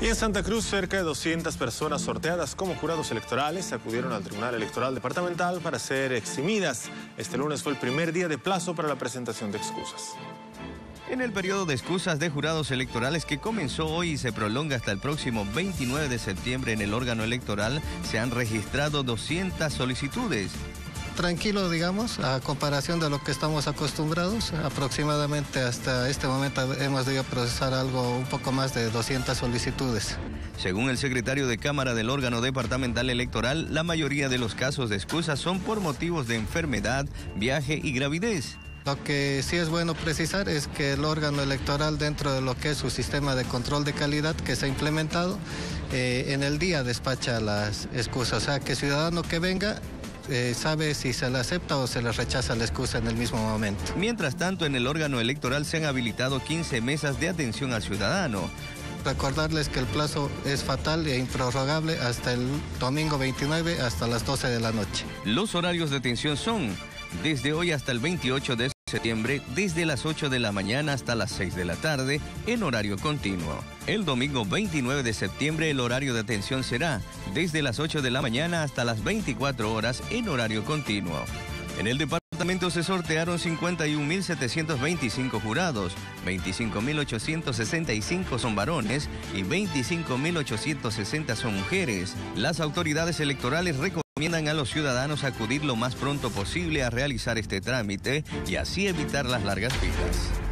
Y en Santa Cruz, cerca de 200 personas sorteadas como jurados electorales acudieron al Tribunal Electoral Departamental para ser eximidas. Este lunes fue el primer día de plazo para la presentación de excusas. En el periodo de excusas de jurados electorales que comenzó hoy y se prolonga hasta el próximo 29 de septiembre en el órgano electoral, se han registrado 200 solicitudes. Tranquilo, digamos, a comparación de lo que estamos acostumbrados. Aproximadamente hasta este momento hemos debido procesar algo un poco más de 200 solicitudes. Según el secretario de Cámara del órgano departamental electoral, la mayoría de los casos de excusas son por motivos de enfermedad, viaje y gravidez. Lo que sí es bueno precisar es que el órgano electoral, dentro de lo que es su sistema de control de calidad que se ha implementado, en el día despacha las excusas. O sea, que ciudadano que venga sabe si se le acepta o se le rechaza la excusa en el mismo momento. Mientras tanto, en el órgano electoral se han habilitado 15 mesas de atención al ciudadano. Recordarles que el plazo es fatal e improrrogable hasta el domingo 29 hasta las 12 de la noche. Los horarios de atención son desde hoy hasta el 28 de septiembre, desde las 8 de la mañana hasta las 6 de la tarde, en horario continuo. El domingo 29 de septiembre, el horario de atención será desde las 8 de la mañana hasta las 24 horas, en horario continuo. En el departamento se sortearon 51.725 jurados, 25.865 son varones y 25.860 son mujeres. Las autoridades electorales recomiendan a los ciudadanos acudir lo más pronto posible a realizar este trámite y así evitar las largas filas.